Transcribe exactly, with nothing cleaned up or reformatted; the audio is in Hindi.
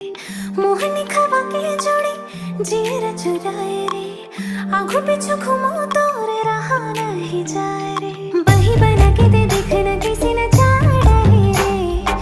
मोहनी खवा के जोड़ी जीर चुराए रे आंखों पीछू घुमाओ तो